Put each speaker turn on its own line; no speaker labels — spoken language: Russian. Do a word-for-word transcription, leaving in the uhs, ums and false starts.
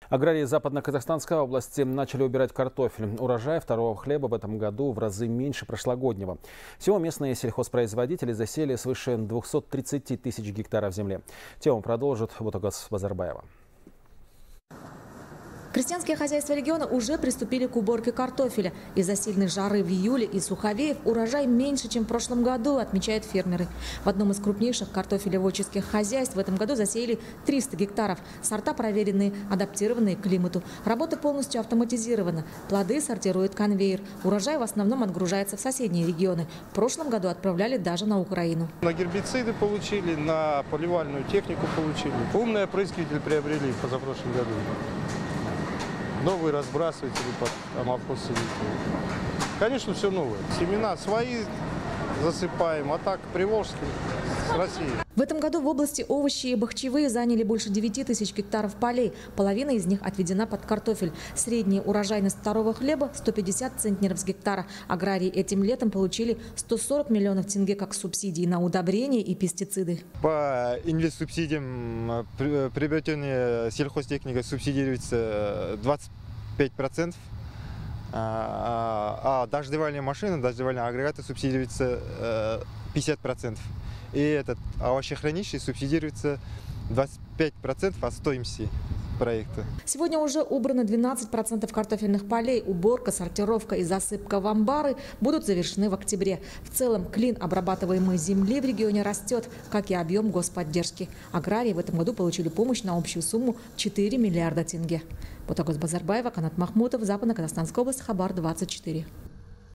Аграрии Западно-Казахстанской области начали убирать картофель. Урожай второго хлеба в этом году в разы меньше прошлогоднего. Всего местные сельхозпроизводители засеяли свыше двухсот тридцати тысяч гектаров земли. Тему продолжит Ботагос Базарбаева.
Крестьянские хозяйства региона уже приступили к уборке картофеля. Из-за сильной жары в июле и суховеев урожай меньше, чем в прошлом году, отмечают фермеры. В одном из крупнейших картофелеводческих хозяйств в этом году засеяли триста гектаров. Сорта проверенные, адаптированные к климату. Работа полностью автоматизирована. Плоды сортирует конвейер. Урожай в основном отгружается в соседние регионы. В прошлом году отправляли даже на Украину.
На гербициды получили, на поливальную технику получили. Умный опрыскиватель приобрели в позапрошлом году. Новые разбрасыватели под амофос. Конечно, все новое. Семена свои засыпаем, а так приволжские с России.
В этом году в области овощи и бахчевые заняли больше девяти тысяч гектаров полей. Половина из них отведена под картофель. Средняя урожайность второго хлеба – сто пятьдесят центнеров с гектара. Аграрии этим летом получили сто сорок миллионов тенге как субсидии на удобрения и пестициды.
По инвестсубсидиям приобретенная сельхозтехника субсидируется двадцать пять процентов. А дождевальные машины, дождевальные агрегаты субсидируются пятьдесят процентов. И этот овощехранилище субсидируется двадцать пять процентов от стоимости проекта.
Сегодня уже убрано двенадцать процентов картофельных полей. Уборка, сортировка и засыпка в амбары будут завершены в октябре. В целом клин обрабатываемой земли в регионе растет, как и объем господдержки. Аграрии в этом году получили помощь на общую сумму четыре миллиарда тенге. Ботагос Базарбаева, Канат Махмутов, Западно-Казахстанская область, Хабар двадцать четыре.